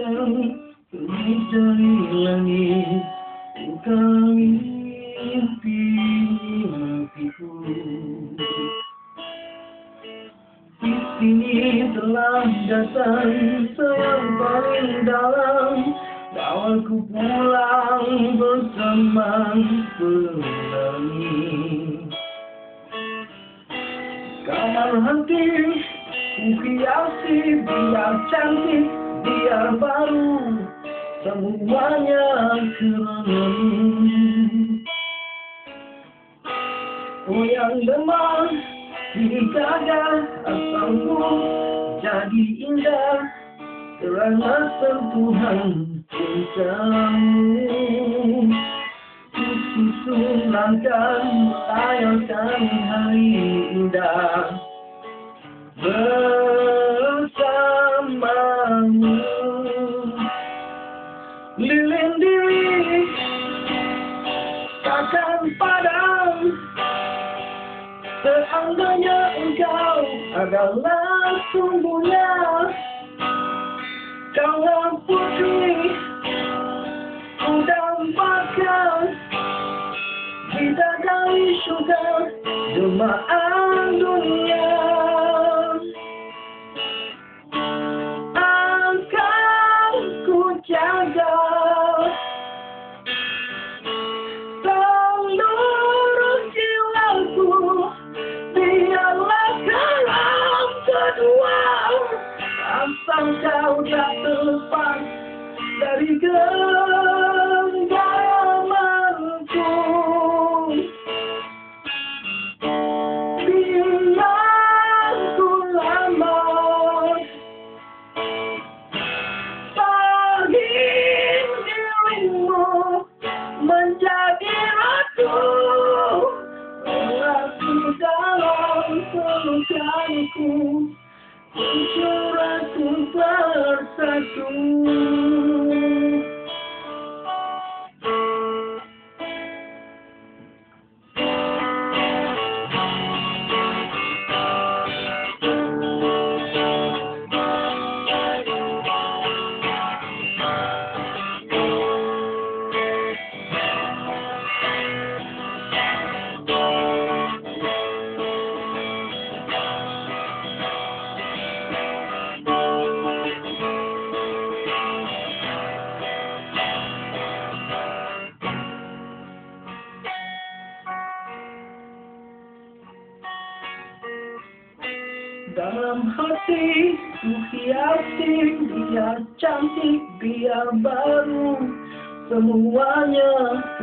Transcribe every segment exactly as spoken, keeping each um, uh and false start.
dari langit, engkau mimpi-mimpiku. Di sini telah datang yang paling dalam, bawaku pulang bersama pelangi. Kamar hati ku hiasi, biar cantik, biar baru, semuanya karenamu. Oh yang demam, kini gagal, asalku jadi indah karena sentuhan cintamu. Susun langkah merayakan hari indah bersamamu. Lilin diri takkan padam seandainya engkau adalah sumbernya. Kaulah putri ku dambakan, kita dari surga jemaah dunia. Akan ku jaga seluruh jiwaku, biarlah karam kedua, asal kau tak terlepas dari genggamanku. Biar ku lama bagi dirimu menjadi ratu, ratu dalam pelukanku, suaraku bersatu. Dalam hati ku hiasi, biar cantik, biar baru, semuanya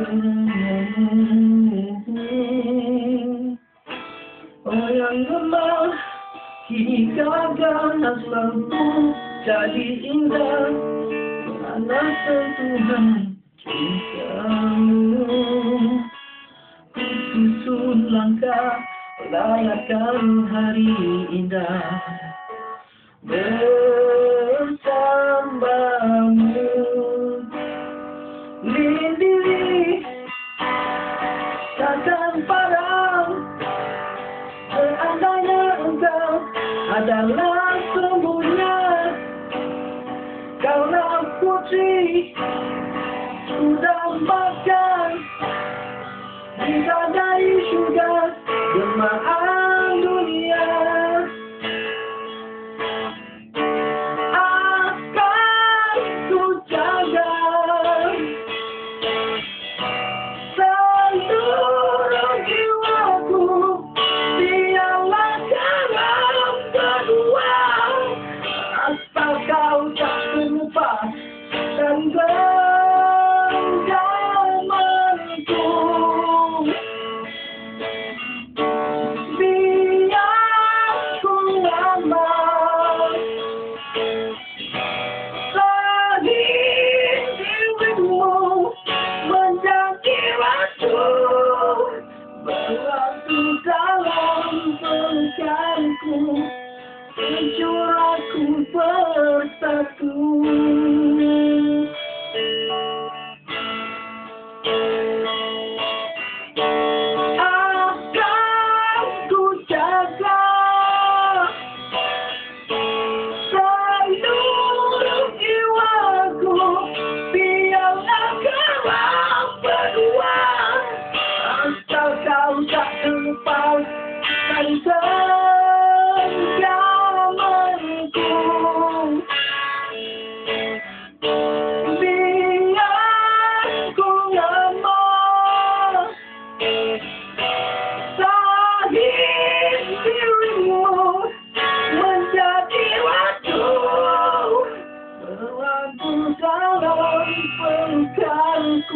karenamu. Oh yang lemah kini gagal, asalku jadi indah karena sentuhan cintamu. Ku susun langkah merayakan hari indah bersamamu. Lilin diri takkan padam seandainya engkau adalah sumbernya. Kaulah putri ku dambakan, bidadari surga jemaah dunia. Akan ku jaga seluruh jiwaku, biarlah karam kedua, asal kau tak terlepas dan genggamanku. Berlaku dalam pelukanku, suaraku bersatu.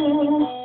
jiwaku.